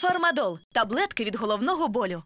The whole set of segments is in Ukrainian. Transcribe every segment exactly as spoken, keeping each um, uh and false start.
Фармадол – таблетки від головного болю.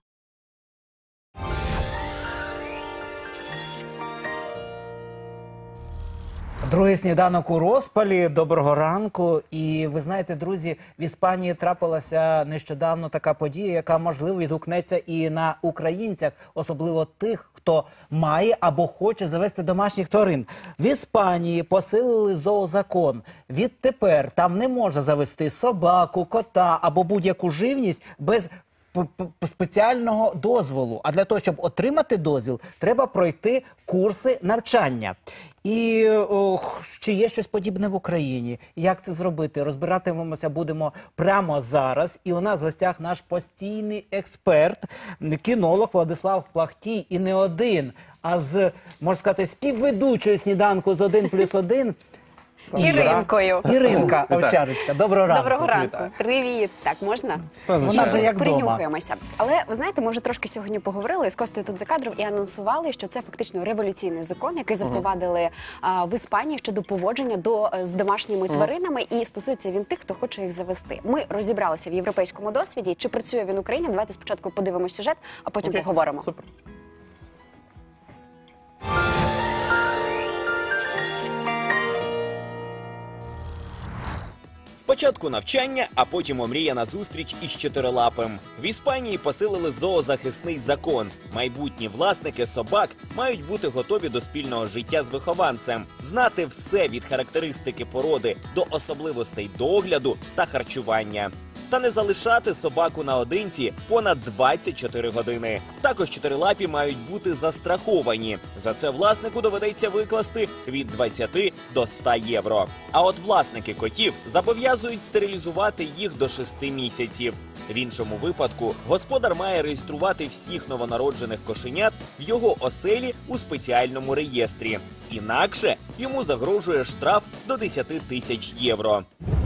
Другий сніданок у розпалі. Доброго ранку. І ви знаєте, друзі, в Іспанії трапилася нещодавно така подія, яка, можливо, відгукнеться і на українцях, особливо тих, хто має або хоче завести домашніх тварин. В Іспанії посилили зоозакон. Відтепер там не можна завести собаку, кота або будь-яку живність без спеціального дозволу. А для того, щоб отримати дозвіл, треба пройти курси навчання. І ох, чи є щось подібне в Україні? Як це зробити? Розбиратимемося будемо прямо зараз. І у нас в гостях наш постійний експерт, кінолог Владислав Плахтій. І не один, а з, можна сказати, співведучою сніданку з один плюс один. Іринкою. Іринка Овчарочка. Доброго ранку. Доброго ранку. Привіт. Так, можна? Вона вже як вдома. Принюхуємося. Але, ви знаєте, ми вже трошки сьогодні поговорили з Костею тут за кадром і анонсували, що це фактично революційний закон, який запровадили а, в Іспанії щодо поводження до, з домашніми тваринами. І стосується він тих, хто хоче їх завести. Ми розібралися в європейському досвіді. Чи працює він в Україні? Давайте спочатку подивимося сюжет, а потім Окей. поговоримо. Супер. Спочатку навчання, а потім омріяна зустріч із чотирилапим. В Іспанії посилили зоозахисний закон. Майбутні власники собак мають бути готові до спільного життя з вихованцем, знати все від характеристики породи до особливостей догляду та харчування. Та не залишати собаку наодинці понад двадцять чотири години. Також чотирилапі мають бути застраховані. За це власнику доведеться викласти від двадцяти до ста євро. А от власники котів зобов'язують стерилізувати їх до шести місяців. В іншому випадку господар має реєструвати всіх новонароджених кошенят в його оселі у спеціальному реєстрі. Інакше йому загрожує штраф до десяти тисяч євро.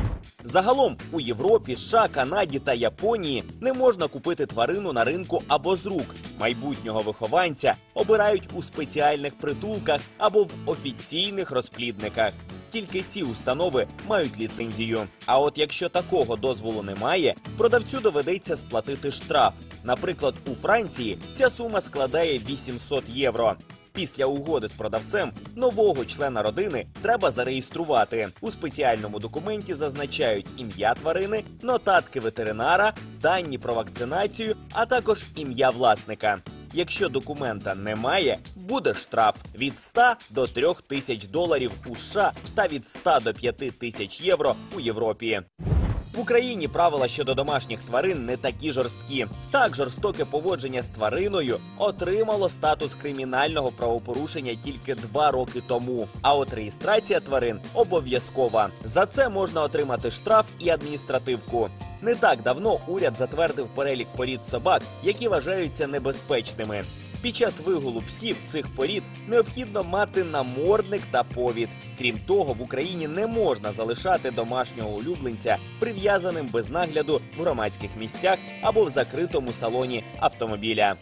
Загалом у Європі, США, Канаді та Японії не можна купити тварину на ринку або з рук. Майбутнього вихованця обирають у спеціальних притулках або в офіційних розплідниках. Тільки ці установи мають ліцензію. А от якщо такого дозволу немає, продавцю доведеться сплатити штраф. Наприклад, у Франції ця сума складає вісімсот євро. Після угоди з продавцем нового члена родини треба зареєструвати. У спеціальному документі зазначають ім'я тварини, нотатки ветеринара, дані про вакцинацію, а також ім'я власника. Якщо документа немає, буде штраф від ста до трьох тисяч доларів у США та від ста до п'яти тисяч євро у Європі. В Україні правила щодо домашніх тварин не такі жорсткі. Так, жорстоке поводження з твариною отримало статус кримінального правопорушення тільки два роки тому. А от реєстрація тварин обов'язкова. За це можна отримати штраф і адміністративку. Не так давно уряд затвердив перелік порід собак, які вважаються небезпечними. Під час вигулу псів цих порід необхідно мати намордник та повід. Крім того, в Україні не можна залишати домашнього улюбленця прив'язаним без нагляду в громадських місцях або в закритому салоні автомобіля.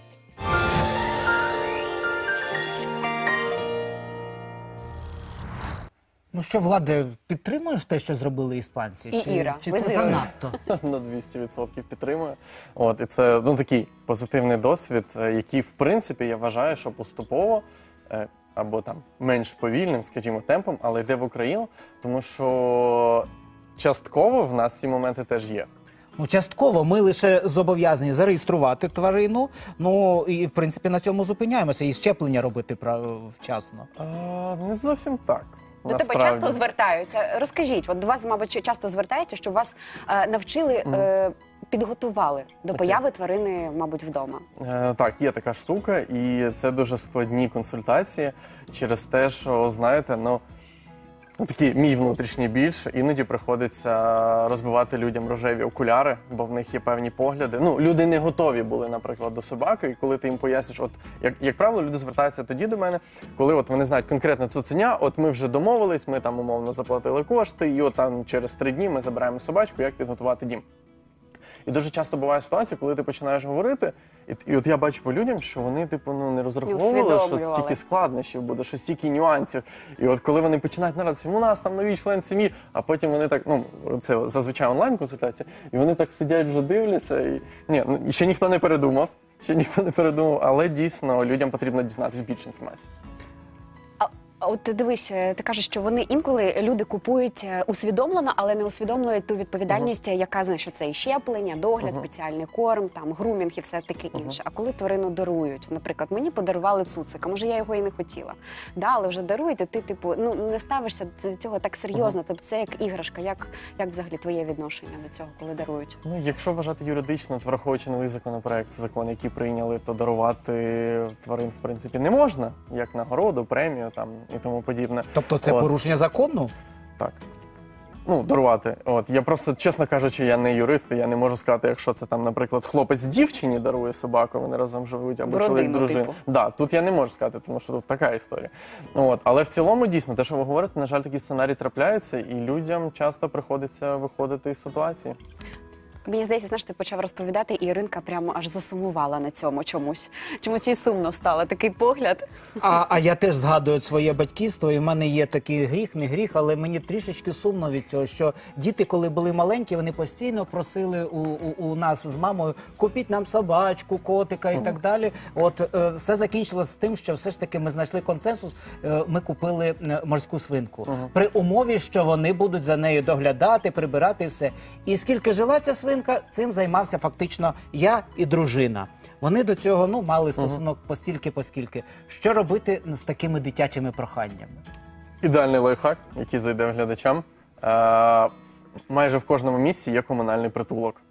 Ну що, Владе, підтримуєш те, що зробили іспанці? І Чи, Іра, чи ви це з Ірою. занадто? На двісті відсотків підтримую. От, і це ну, такий позитивний досвід, е, який, в принципі, я вважаю, що поступово е, або там менш повільним, скажімо, темпом, але йде в Україну, тому що частково в нас ці моменти теж є. Ну, частково ми лише зобов'язані зареєструвати тварину, ну і, в принципі, на цьому зупиняємося, і щеплення робити прав- вчасно. А, не зовсім так. До тебе насправді. часто звертаються. Розкажіть, от до вас, мабуть, часто звертаються, щоб вас е, навчили, е, підготували до появи тварини, мабуть, вдома. Е, Так, є така штука, і це дуже складні консультації через те, що, знаєте, ну, ну, такий мій внутрішній більш, іноді приходиться розбивати людям рожеві окуляри, бо в них є певні погляди. Ну, люди не готові були, наприклад, до собаки, і коли ти їм поясниш, от, як, як правило, люди звертаються тоді до мене, коли от вони знають конкретно цуценя, от ми вже домовились, ми там умовно заплатили кошти, і от там через три дні ми забираємо собачку, як підготувати дім. І дуже часто буває ситуація, коли ти починаєш говорити, і, і от я бачу по людям, що вони типу ну не розраховували, що усвідомлювали. стільки складнощів буде, що стільки нюансів. І от коли вони починають нарадитися, у нас там новий член сім'ї, а потім вони так, ну це зазвичай онлайн-консультація, і вони так сидять, вже дивляться, і ні, ну і ще ніхто не передумав, ще ніхто не передумав, але дійсно людям потрібно дізнатися більше інформації. А от ти дивись, ти кажеш, що вони інколи люди купують е, усвідомлено, але не усвідомлюють ту відповідальність, яка знає, що це і щеплення, догляд, спеціальний корм, там грумінг і все таке інше. А коли тварину дарують, наприклад, мені подарували цуцика, може я його і не хотіла, да, але вже даруєте, ти типу ну не ставишся до цього так серйозно. Тобто це як іграшка. Як, як взагалі твоє відношення до цього, коли дарують? Ну, якщо вважати юридично, то враховуючи новий законопроект, закон, який прийняли, то дарувати тварин, в принципі, не можна, як нагороду, премію там і тому подібне. Тобто це От. порушення закону? Так. Ну, дарувати. От. Я просто, чесно кажучи, я не юрист, і я не можу сказати, якщо це там, наприклад, хлопець дівчині дарує собаку, вони разом живуть, або В чоловік родину, дружина. типу. Да, тут я не можу сказати, тому що тут така історія. От. Але в цілому, дійсно, те, що ви говорите, на жаль, такі сценарії трапляються, і людям часто приходиться виходити із ситуації. Мені здається, знаєш, ти почав розповідати, і Іринка прямо аж засумувала на цьому чомусь. Чомусь їй сумно стало, такий погляд. А, а я теж згадую своє батьківство, і в мене є такий гріх, не гріх, але мені трішечки сумно від цього, що діти, коли були маленькі, вони постійно просили у, у, у нас з мамою: купіть нам собачку, котика і так далі. От е, все закінчилося тим, що все ж таки ми знайшли консенсус, е, ми купили е, морську свинку. При умові, що вони будуть за нею доглядати, прибирати і все. І скільки жила ця свинка, цим займався фактично я і дружина. Вони до цього ну мали стосунок постільки-поскільки. Що робити з такими дитячими проханнями? Ідеальний лайфхак, який зайде глядачам. Е, майже в кожному місці є комунальний притулок.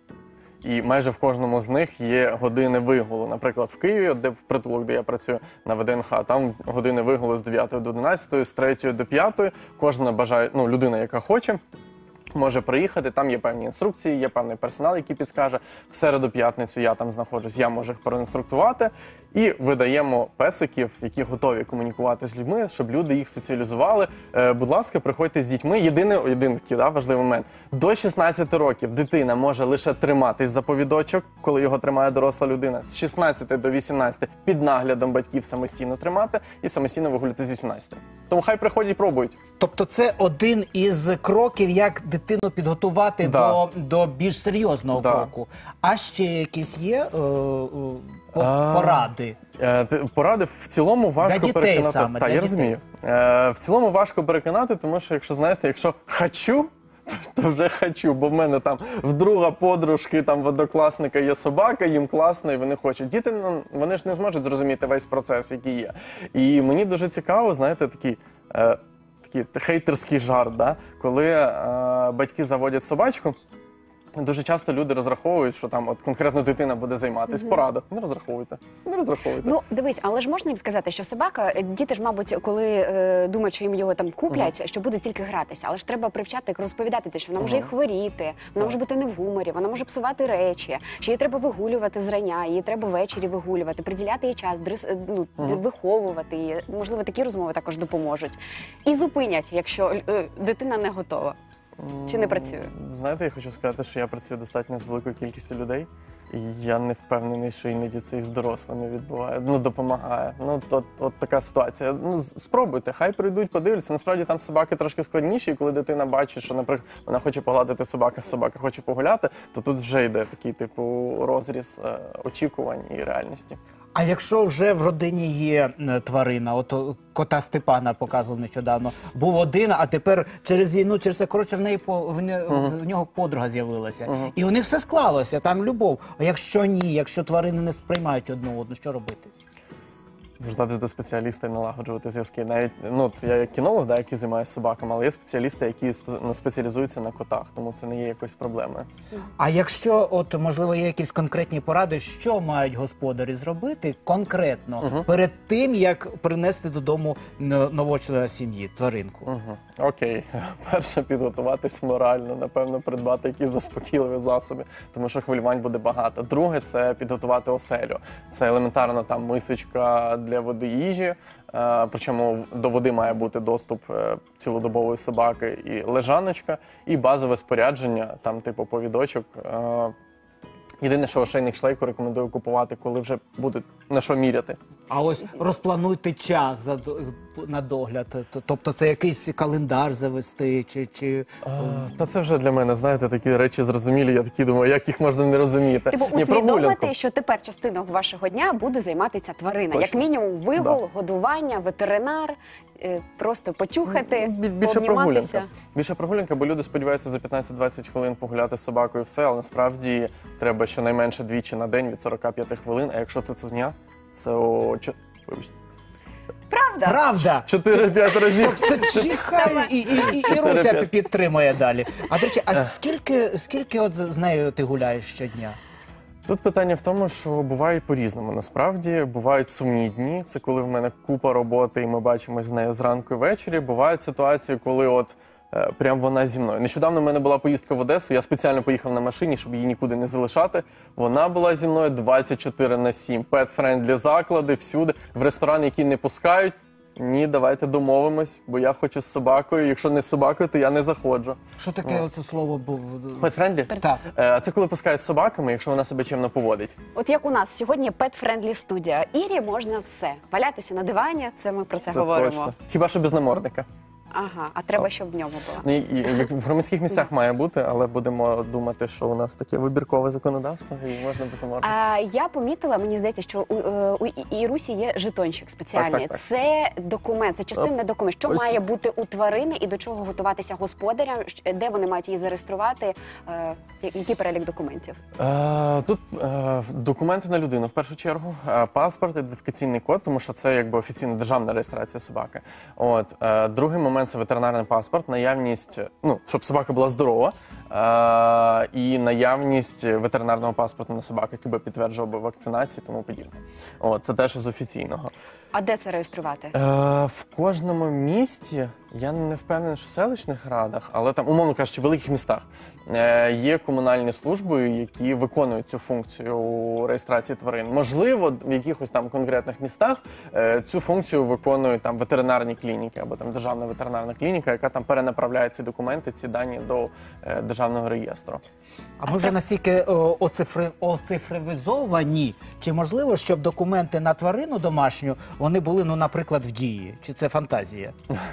І майже в кожному з них є години вигулу. Наприклад, в Києві, де в притулок, де я працюю на ВДНХ, там години вигулу з дев'ятої до одинадцятої, з третьої до п'ятої. Кожна бажає, ну, людина, яка хоче, може приїхати, там є певні інструкції, є певний персонал, який підскаже. В середу-п'ятницю я там знаходжусь, я можу їх проінструктувати. І видаємо песиків, які готові комунікувати з людьми, щоб люди їх соціалізували. Е, будь ласка, приходьте з дітьми. Єдиний, єдиний такий, да, важливий момент. До шістнадцяти років дитина може лише триматись за повідочок, коли його тримає доросла людина. З шістнадцяти до вісімнадцяти під наглядом батьків самостійно тримати і самостійно вигуляти з вісімнадцяти. Тому хай приходять і пробують. Тобто це один із кроків, як дитину підготувати Да. до, до більш серйозного Да. кроку. А ще якісь є е, е, по- А, поради? Е, ти- Поради в цілому важко Для дітей переконати. саме, Так, для я дітей. розумію. Е, в цілому важко переконати, тому що, якщо знаєте, якщо хочу, то, то вже хочу, бо в мене там в друга подружки, там в однокласника є собака, їм класно, і вони хочуть. Діти, ну, вони ж не зможуть зрозуміти весь процес, який є. І мені дуже цікаво, знаєте, такий, е, такий хейтерський жарт, да? Коли е, батьки заводять собачку. Дуже часто люди розраховують, що там от конкретно дитина буде займатися. Mm-hmm. Порада. Не розраховуйте. Не розраховуйте. Ну, дивись, але ж можна їм сказати, що собака, діти ж, мабуть, коли е, думають, що їм його там куплять, що буде тільки гратися. Але ж треба привчати, розповідати те, що вона може і хворіти, вона може бути не в гуморі, вона може псувати речі, що її треба вигулювати зрання, її треба ввечері вигулювати, приділяти їй час, дрес, ну, виховувати її. Можливо, такі розмови також допоможуть. І зупинять, якщо е, дитина не готова. Чи не працює? Знаєте, я хочу сказати, що я працюю достатньо з великою кількістю людей, і я не впевнений, що іноді це і з дорослими відбуває, ну, допомагає. Ну, от, от така ситуація. Ну, спробуйте, хай прийдуть, подивляться. Насправді там собаки трошки складніші, і коли дитина бачить, що, наприклад, вона хоче погладити собаку, собака хоче погуляти, то тут вже йде такий, типу, розріз е, очікувань і реальності. А якщо вже в родині є е, тварина, от о, кота Степана показував нещодавно, був один, а тепер через війну, через все, коротше, в неї по в, не, в нього подруга з'явилася. І у них все склалося, там любов. А якщо ні, якщо тварини не сприймають одну одну, що робити? Звертатися до спеціаліста і налагоджувати зв'язки. Навіть, ну, от я як кінолог, да, який займається собаками, але є спеціалісти, які ну, спеціалізуються на котах, тому це не є якоюсь проблемою. А якщо, от, можливо, є якісь конкретні поради, що мають господарі зробити конкретно Угу. перед тим, як принести додому н- нового члена сім'ї, тваринку? Угу. Окей. Перше, підготуватись морально, напевно, придбати якісь заспокійливі засоби, тому що хвилювань буде багато. Друге, це підготувати оселю. Це елементарно там мисочка для води і їжі, е, причому до води має бути доступ е, цілодобової собаки і лежаночка, і базове спорядження, там типу повідочок, е, Єдине, що ошейник шлейку рекомендую купувати, коли вже буде на що міряти. А ось розплануйте час за до- на догляд. Т- Тобто це якийсь календар завести, чи, чи... Та це вже для мене, знаєте, такі речі зрозумілі. Я такі думаю, як їх можна не розуміти. Типу Ні, прогулянку. усвідомити, що тепер частиною вашого дня буде займатися тварина. Як Точно. мінімум вигул, годування, ветеринар, е, просто почухати, Бі- Більше пообніматися. прогулянка. Більше прогулянка, бо люди сподіваються за п'ятнадцять-двадцять хвилин погуляти з собакою і все, але насправді треба щонайменше двічі на день від сорока п'яти хвилин, а якщо це цузня, це о... чо- вибачте, Правда? Правда! чотири-п'ять разів. Тобто чихай і, і, і, і Руся Чотири-п'ять. підтримує далі. А, до речі, а скільки, скільки от з з нею ти гуляєш щодня? Тут питання в тому, що бувають по-різному. Насправді бувають сумні дні. Це коли в мене купа роботи, і ми бачимось з нею зранку і ввечері. Бувають ситуації, коли от е, прям вона зі мною. Нещодавно в мене була поїздка в Одесу. Я спеціально поїхав на машині, щоб її нікуди не залишати. Вона була зі мною двадцять чотири на сім. Pet-friendly заклади всюди, в ресторани, які не пускають. Ні, давайте домовимось, бо я хочу з собакою. Якщо не з собакою, то я не заходжу. Що таке оце слово було? Pet-friendly? Так. Е, Це коли пускають з собаками, якщо вона себе чимно поводить. От як у нас сьогодні pet-friendly студія. Ірі можна все. Валятися на дивані, це ми про це, Це говоримо. точно. Хіба що без намордника. Ага, а треба, щоб в ньому було. Ну, і, і, як в громадських місцях має бути, але будемо думати, що у нас таке вибіркове законодавство і можна без намордника. А, я помітила, мені здається, що у, е, у І- Ірусі є жетончик спеціальний. Так, так, так. Це документ, це частинний документ. Що ось- має бути у тварини і до чого готуватися господарям, щ- де вони мають її зареєструвати, е, я- який перелік документів? Е, тут е, документи на людину в першу чергу, е, паспорт, ідентифікаційний код, тому що це якби офіційна державна реєстрація собаки. От е, другий момент це ветеринарний паспорт, наявність, ну щоб собака була здорова, е, і наявність ветеринарного паспорту на собаку, який би підтверджував би вакцинацію, і тому подібне. От це теж з офіційного. А де це реєструвати? Е, в кожному місті, я не впевнений, що в селищних радах, але там, умовно кажучи, в великих містах е, є комунальні служби, які виконують цю функцію реєстрації тварин. Можливо, в якихось там конкретних містах е, цю функцію виконують там ветеринарні клініки або там державна ветеринарна клініка, яка там перенаправляє ці документи, ці дані до е, державного реєстру. А ми вже настільки о, оцифри, оцифровізовані, чи можливо, щоб документи на тварину домашню, вони були, ну, наприклад, в дії? Чи це фантазія?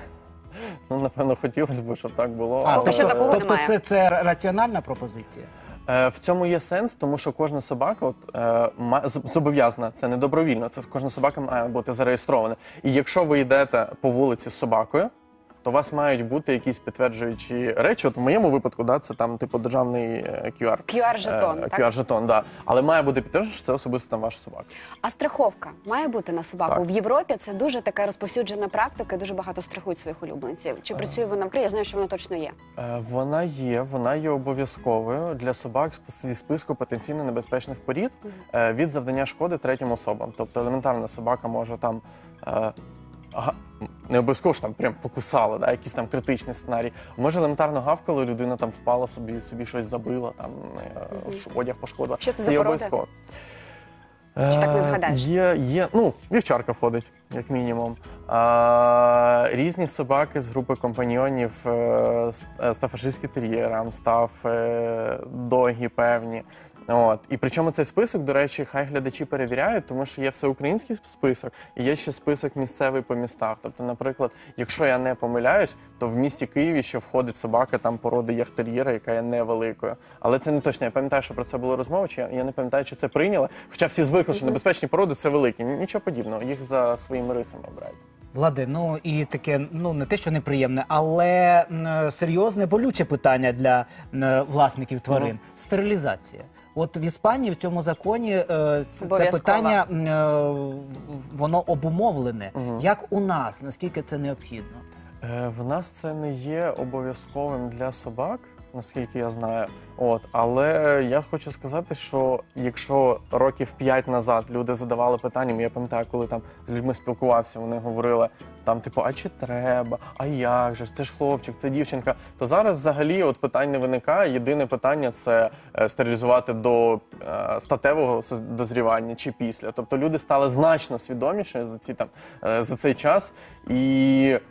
Ну, напевно, хотілося б, щоб так було. А, Поки що тобто, такого тобто немає. це, це раціональна пропозиція? Е, В цьому є сенс, тому що кожна собака от, е, ма- з- зобов'язана, це не добровільно, це кожна собака має бути зареєстрована. І якщо ви йдете по вулиці з собакою, то у вас мають бути якісь підтверджуючі речі. От в моєму випадку, да, це там типу державний е, кю ар. кю ар-жетон, Е, так? кю ар-жетон, да. Але має бути підтверджено, що це особисто там ваша собака. А страховка має бути на собаку? Так. В Європі це дуже така розповсюджена практика, дуже багато страхують своїх улюбленців. Чи працює вона в Україні? Я знаю, що вона точно є. Е, Вона є, вона є обов'язковою для собак з- зі списку потенційно небезпечних порід е, від завдання шкоди третім особам. Тобто елементарна собака може там е, ага, не обов'язково ж там прям покусала, да, якийсь там критичний сценарій. Може елементарно гавкала, людина там впала собі, собі щось забила, там е, ш- одяг пошкодила. Що це за є порода? обов'язково. Чи так не Е, згадаєш? Є, є, ну, вівчарка входить, як мінімум. А, різні собаки з групи компаньйонів, е, с- е, стафашистські тер'єри, амстаф, е, догі певні. От. І причому цей список, до речі, хай глядачі перевіряють, тому що є всеукраїнський список і є ще список місцевий по містах. Тобто, наприклад, якщо я не помиляюсь, то в місті Києві ще входить собака там породи яхтер'єра, яка є невеликою. Але це не точно. Я пам'ятаю, що про це було розмова, чи я, я не пам'ятаю, чи це прийняли. Хоча всі звикли, що небезпечні породи це великі. Нічого подібного, їх за своїми рисами обирають. Влади, ну і таке, ну не те, що неприємне, але м, серйозне, болюче питання для м, власників тварин – стерилізація. От в Іспанії в цьому законі е, це, це Обов'язкова. питання, м, е, воно обумовлене. Як у нас, наскільки це необхідно? Е, В нас це не є обов'язковим для собак, наскільки я знаю. От, але я хочу сказати, що якщо років п'ять назад люди задавали питання, я пам'ятаю, коли там з людьми спілкувався, вони говорили там, типу, а чи треба, а як же ж, це ж хлопчик, це дівчинка. То зараз взагалі от питань не виникає. Єдине питання це е, стерилізувати до е, статевого соз- дозрівання чи після. Тобто люди стали значно свідоміші за ці там е, за цей час і.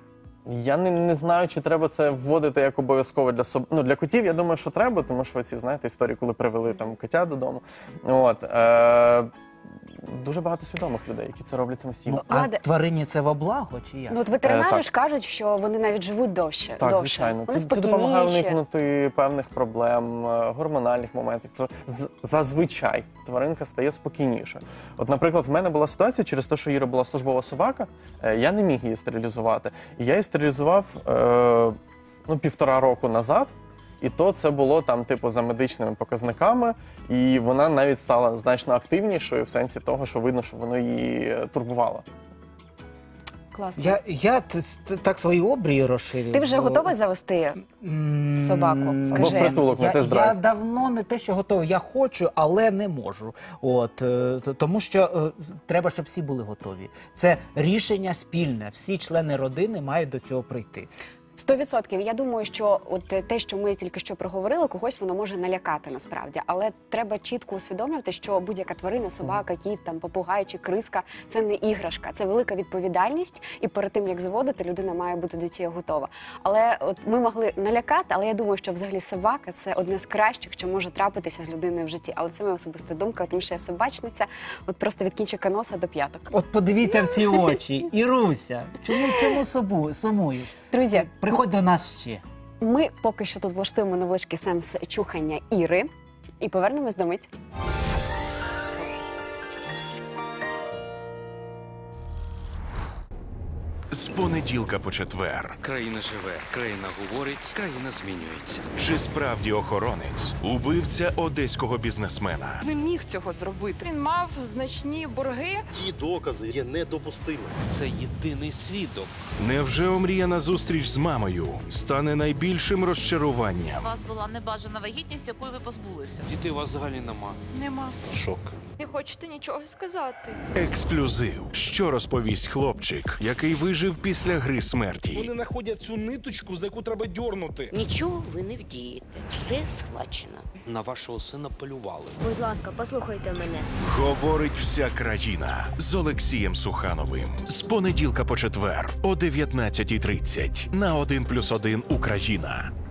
Я не, не знаю, чи треба це вводити як обов'язково для соб... Ну, для котів, я думаю, що треба, тому що ці, знаєте, історії, коли привели там котя додому. От, е... Дуже багато свідомих людей, які це роблять самостійно. Ну, а Влади- тварині це во благо чи як? Ну, от ветеринари Е, так. ж кажуть, що вони навіть живуть довше. Так, довше. звичайно. Вони Це, це допомагає спокійніші. уникнути певних проблем, е, гормональних моментів. То з- зазвичай тваринка стає спокійніше. От, наприклад, в мене була ситуація через те, що Іра була службова собака, е, я не міг її стерилізувати. І я її стерилізував е, ну, півтора року назад. І то це було там, типу, за медичними показниками, і вона навіть стала значно активнішою в сенсі того, що видно, що воно її турбувало. Класно. Я, я т- т- так свої обрії розширив. Ти вже бо- готовий завести М, собаку? Або в Скажи. притулок на Я, тест-драйв. я давно не те, що готовий. Я хочу, але не можу. От е, т- тому, що е, треба, щоб всі були готові. Це рішення спільне. Всі члени родини мають до цього прийти. Сто відсотків. Я думаю, що от те, що ми тільки що проговорили, когось воно може налякати насправді. Але треба чітко усвідомлювати, що будь-яка тварина, собака, кіт, там попугай чи криска – це не іграшка, це велика відповідальність. І перед тим як зводити, людина має бути до цього готова. Але от ми могли налякати, але я думаю, що взагалі собака це одне з кращих, що може трапитися з людиною в житті. Але це моя особиста думка, тому що я собачниця, от просто від кінчика носа до п'яток. От подивіться в ці очі. Іруся, чому, чому собу, сумуєш? Друзі, Приходь до нас ще. ми поки що тут влаштуємо невеличкий сеанс чухання Іри і повернемось до мить. З понеділка по четвер. Країна живе, країна говорить, країна змінюється. Чи справді охоронець убивця одеського бізнесмена? Не міг цього зробити. Він мав значні борги. Ті докази є недопустимими. Це єдиний свідок. Невже омріяна зустріч з мамою стане найбільшим розчаруванням? У вас була небажана вагітність, якої ви позбулися. Дітей у вас взагалі нема. Нема. Шок. Не хочете нічого сказати. Ексклюзив. Що розповість хлопчик, який вижив після гри смерті? Вони знаходять цю ниточку, за яку треба дьорнути. Нічого ви не вдієте. Все схвачено. На вашого сина полювали. Будь ласка, послухайте мене. Говорить вся країна з Олексієм Сухановим. З понеділка по четвер о дев'ятнадцятій тридцять на один плюс один Україна.